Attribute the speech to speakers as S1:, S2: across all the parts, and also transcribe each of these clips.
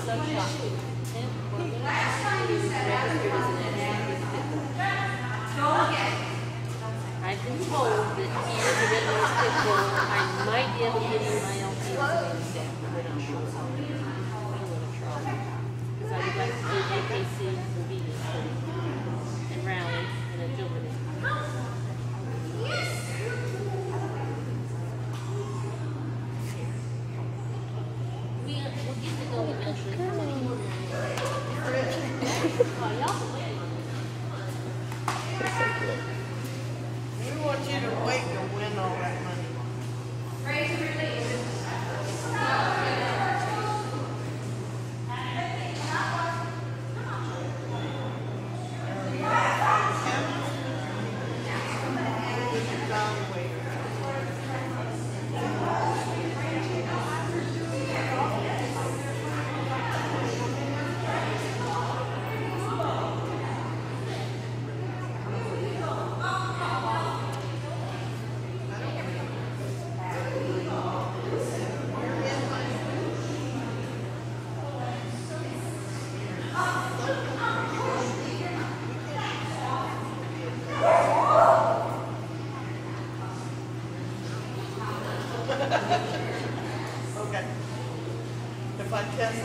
S1: I've been told that here the regular schedule, I might be able to get in my own staff, but I'm sure I'm going to try. Because I would like to do AKC convenience and rally and agility. We'll get to know eventually.
S2: We want you to wait to win all that money.
S3: Raise and release.
S2: Okay. If I test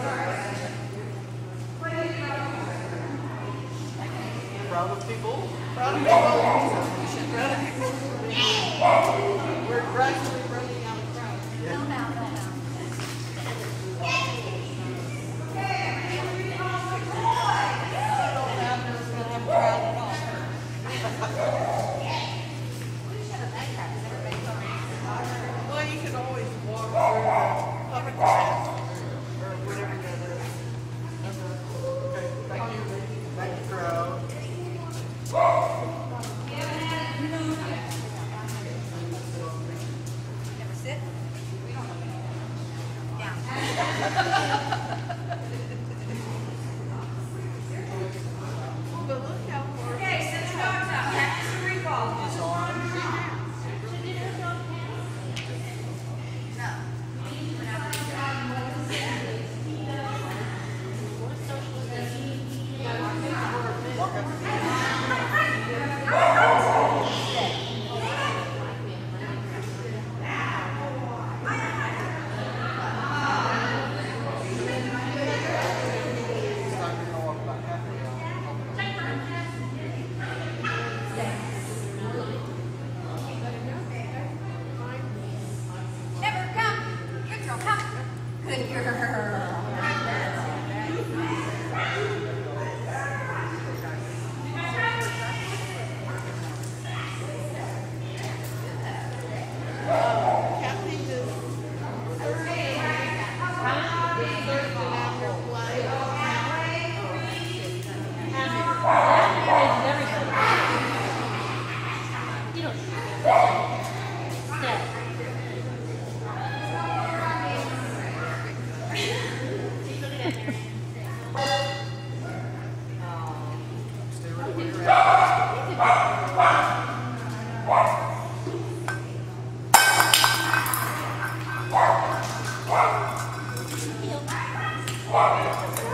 S2: proud of people. Proud of people. Proud of people. We're gradually running out of crowd.
S3: No, no, no, no.
S2: Well, you can always walk through the public path or whatever that is. Okay, thank you. Thank you, crowd.
S3: Never sit. We don't know. Down.
S2: But look how far.
S3: Okay, set your dogs up. Practice the recall.
S2: It's on.
S3: No. Never come. Good girl, come. Good girl.
S2: Kathy is third and after play.
S1: You don't step.
S2: Stay right where you're at.